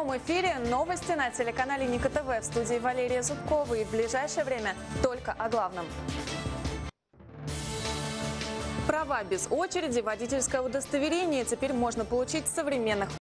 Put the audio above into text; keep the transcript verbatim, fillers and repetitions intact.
прямом эфире новости на телеканале Ника ТВ. В студии Валерия Зубкова. И в ближайшее время только о главном. Права без очереди, водительское удостоверение теперь можно получить в современных